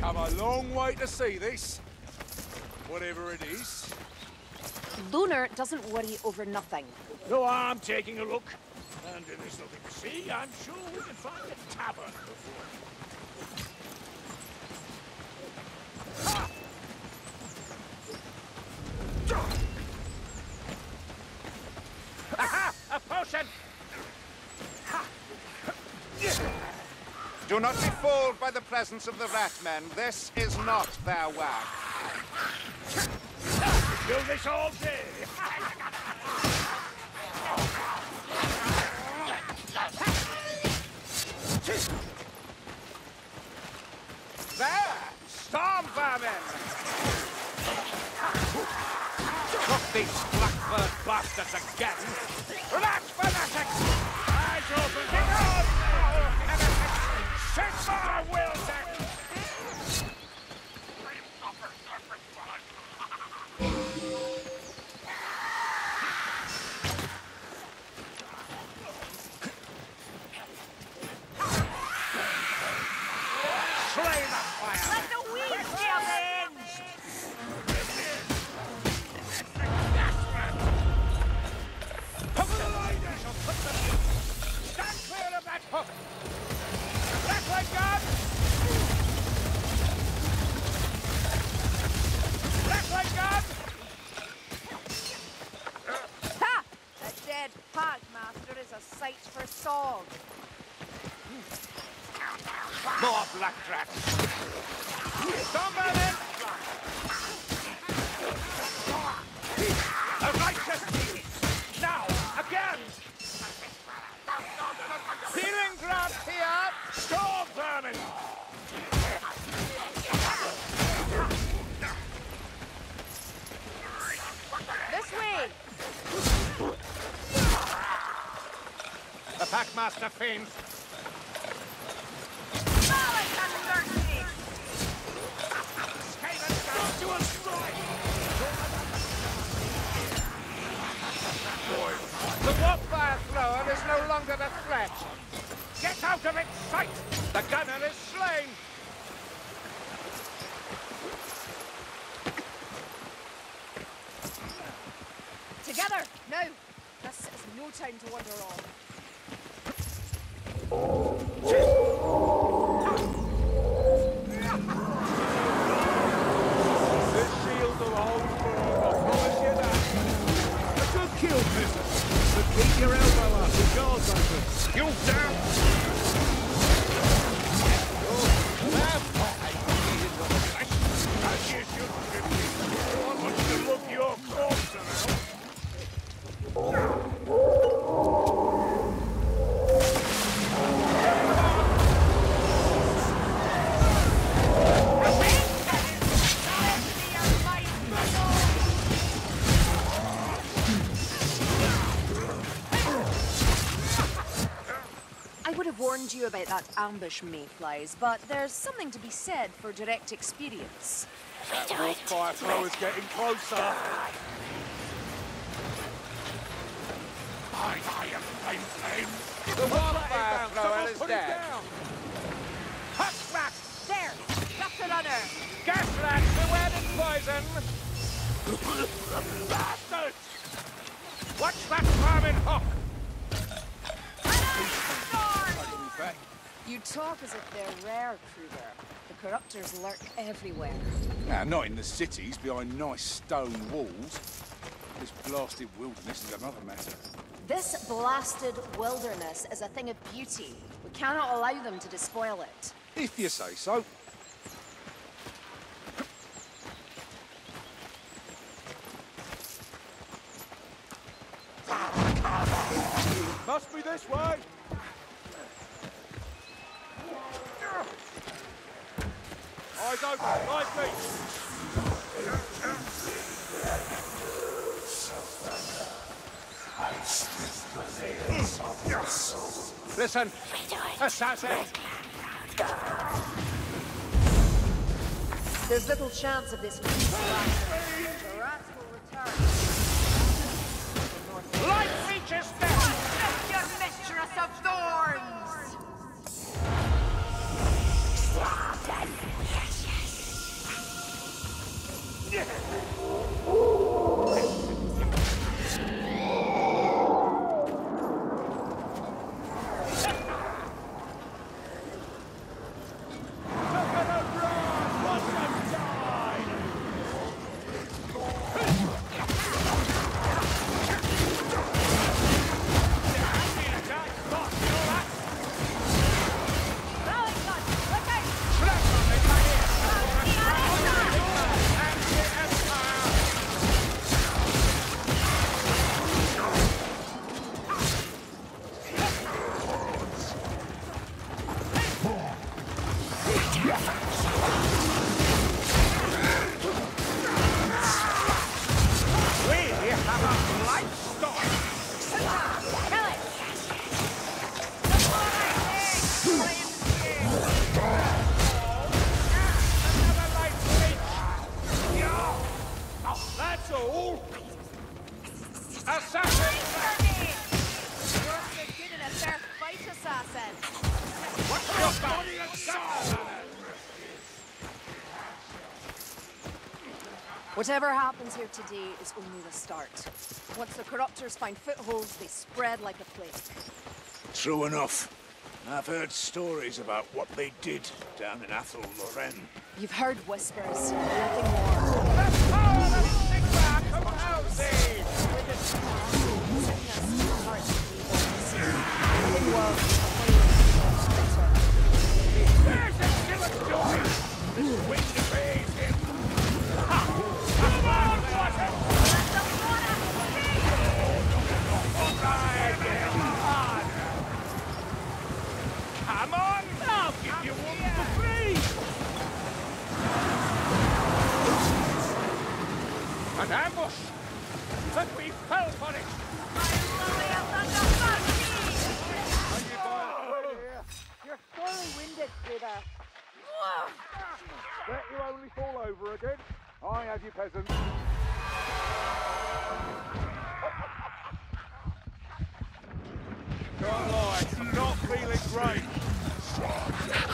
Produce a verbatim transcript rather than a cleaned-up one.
come a long way to see this. Whatever it is. Lunar doesn't worry over nothing. No harm taking a look. And if there's nothing to see, I'm sure we can find a tavern before. Ha! Aha! A potion! Do not be fooled by the presence of the rat men. This is not their work. Do this all day! There! Storm vermin! Look these blackbird bastards again! Relax, fanatics! Eyes open! Get on! Send more wills at more black rats! Somebody! A righteous deed! Now, again! Healing grab here! Storm vermin! This way! The Packmaster faints. The warfire thrower is no longer a threat. Get out of its sight! The gunner is slain. Together! Now! This is no time to wander off. This shield will hold firm, I promise you that. A good kill, business. But keep your elbow up and guards open. You damn! As you should, Fifty. I want to look your corpse around. I would have warned you about that ambush, mayflies, but there's something to be said for direct experience. That warfire thrower's getting closer. I, I am flame, flame. The warfire thrower is dead. Hot rat! There! That's the runner! Gas rats, beware the poison! Bastards! Watch that vermin hook! You talk as if they're rare, Kruger. The corruptors lurk everywhere. Now, not in the cities, behind nice stone walls. This blasted wilderness is another matter. This blasted wilderness is a thing of beauty. We cannot allow them to despoil it. If you say so. Must be this way. Eyes open, right feet. Listen, assassin! There's little chance of this being the last. The rats will return. Light reaches down! Your mistress of thorns! We have a light storm. Kill it! Another light breach. Yeah. That's all. Assassin! You're so good in a fair fight, assassin. What's your body assassin? Whatever happens here today is only the start. Once the corruptors find footholds, they spread like a plague. True enough. I've heard stories about what they did down in Athel Loren. You've heard whispers, nothing more. The power of Sigmar compels There's a skill of joy! This wind defays him! Ha! Come on, water! Come on! I'll give you one for free! An ambush! But we fell for it! You're sorely winded, Peter. Bet you only fall over again. I have you, peasants. Don't lie, not feeling great.